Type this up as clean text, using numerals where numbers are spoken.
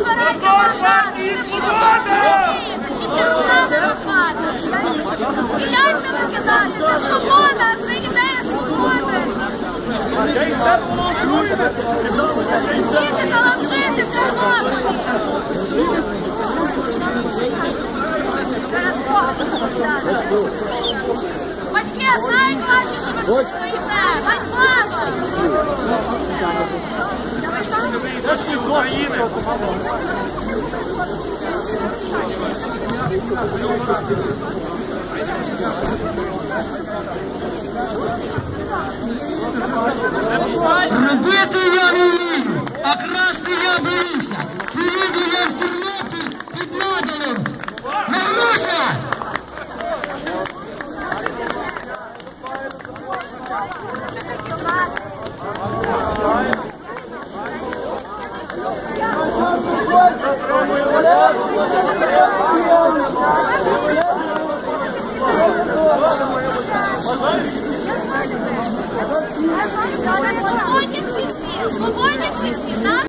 збирайте мандат, чи ви розумієте, тільки руками махати. І яйця викидати, це свобода, це ідея свободи. Діти, та вам жити в Тернополі. Батьки знають ваші, що ви тут стоїте. Мама! Це ж від України. Робити я не вмію, а красти я боюся. Приїду я в Тернопіль під Надалом. Маруся!